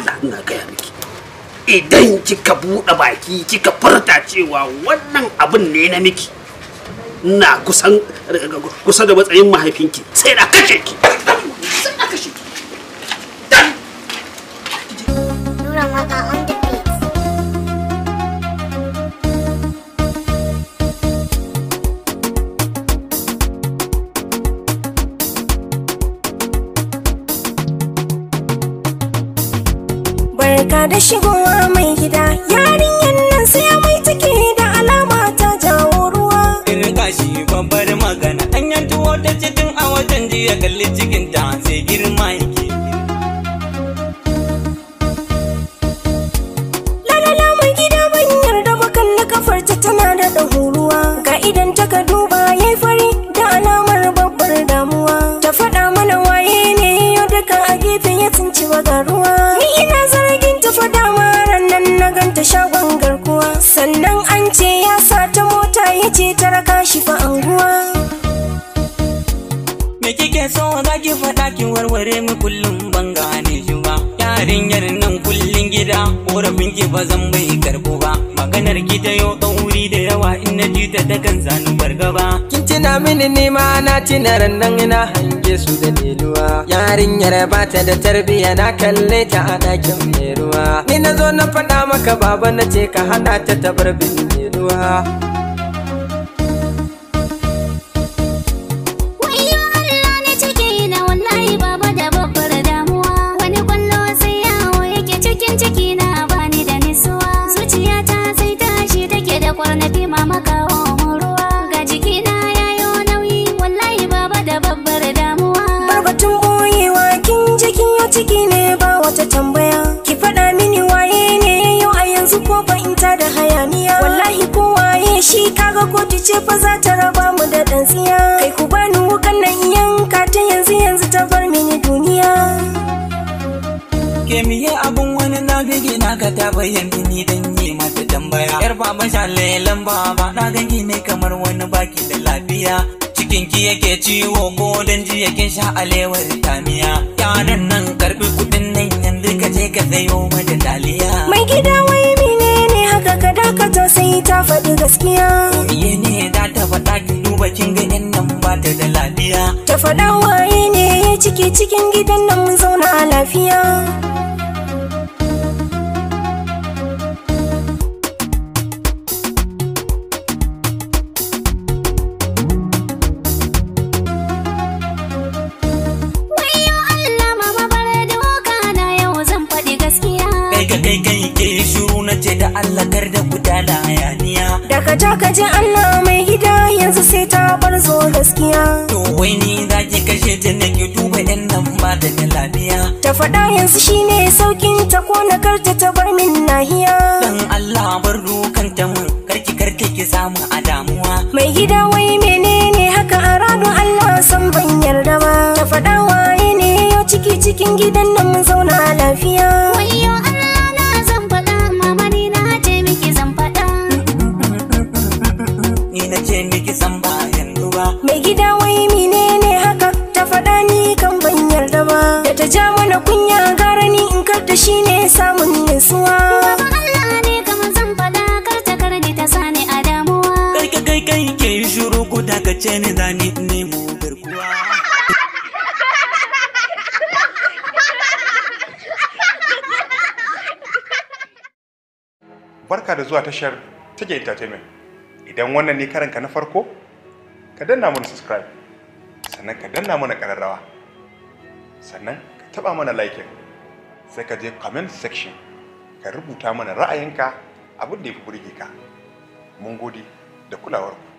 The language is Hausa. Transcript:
Allah ina gaya miki idan kika buɗe baki kika furta cewa wannan abin ne na miki ina kusa da matsayin mahaifinki sai na kashe ki. Nura Waka on the beat. Barka da shigowa mai gida, yarinyar nan sai mai take da alama ta jawo ruwa. Riga shi babbar magana, an yanzu wata cikin a watan jiya kalli cikin ta sai girma yake. Lalala mai gida ban yarda ba kalli kafarta tana da ɗahuruwa. Ga idan ta ka duba yayi fari da alamar babbar damuwa. Ta faɗa mana waye ne yau duka a gefe ya tsinci bagaruwa. Ni ina zargin ta faɗa maran nan na ganta shagon garkuwa. Sannan an ce ya sa ta mota ya ce ta raka shi fa anguwa. Me kike so za ki faɗa ki warware mu kullum ban gane shi ba. Yarinyar nan kullum gida korafin ki ba zan bai karbu ba. Maganar ki ta yau ɗauri da yawa in na ji ta kan sani fargaba. Kin tuna mini nema na tina rannan ina hange su da deluwa. Yarinyar ba ta da tarbiya na kalle ta a ɗakin mai ruwa. Ni na zo na faɗa maka baba na ce ka hana ta tabar bin mai ruwa. Wayyo Allah ne take na wallahi baba da babbar damuwa. Wani kwallo sai yawo yake cikin ciki na bani da nisuwa. Zuciyata sai tashi take da kwarnafi mama kawo ruwa. Ga jikina yayo nauyi wallahi baba da babbar damuwa. Barbatun boyewa kin je kin yo ciki ne ba wata tambaya. Ki faɗa mini waye ne yau a yanzu ko ba in ta da hayaniya. Wallahi ko waye shi kaga kotu ce fa za ta raba mu da ɗan tsiya. Kai ku bani wukan nan yanka ta yanzu ta bar mini duniya. Ke miye abun wani na bige na ka ta bayyana ni dan yi mata tambaya. Yar baba shalelan baba na ganki ne kamar wani baki da lafiya. Cikin ki yake ciwo ko dan ji yake sha alewar tamiya. Yaran nan karbi kudin nan yanzu ka je ka sayo mata daliya. Mai gida wai menene haka ka dakata sai ta faɗi gaskiya. Miye ne da ta faɗa ki duba kin ga yan nan ba ta da lafiya. Ta faɗa waye ne ya ciki cikin gidan nan mun zauna lafiya. Wayyo Allah mama bare doka na yau zan faɗi gaskiya. Kai ke shuru na ce da Allah kar da gudana hayaniya. Daga ka ji Allah mai gida yanzu sai ta bar zo gaskiya. To wai ni za ki kashe ta ne ki duba yan nan ba ta da lafiya. Ta faɗa yanzu shine saukin ta ko na karta ta bar min nahiya. Dan Allah bar dukanta mun karki ki samu a damuwa. Mai gida wai menene haka a rado Allah san ban yarda ba. Ta faɗa waye ne yau ciki cikin gidan nan mun zauna lafiya. Wayyo Allah na zan faɗa mama ni na ce miki zan faɗa. Ni na ce miki san ba yanzu ba. Mai gida wai menene haka ta faɗa ni kan ban yarda ba. Da ta ja mana kunya gara ni in karta shine samun nutsuwa. Baba Allah ne kama zan faɗa kar ta karni ta sani a damuwa. Kai ke shuru ku daga ce ni zani nemo garkuwa. Barka da zuwa tashar Tage Entertainment. Idan wannan ne karanka na farko, ka danna mana subscribe, sannan ka danna mana ƙararrawa, sannan ka taba mana like, sai ka je comment section ka rubuta mana ra'ayinka abin da ya fi burge ka. Mun gode da kulawarku.